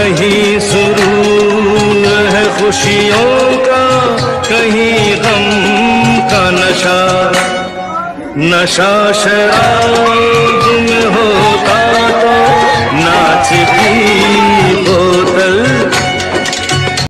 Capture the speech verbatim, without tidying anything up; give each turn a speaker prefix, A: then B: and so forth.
A: कहीं सुरूर है खुशियों का, कहीं गम का नशा, नशा शराब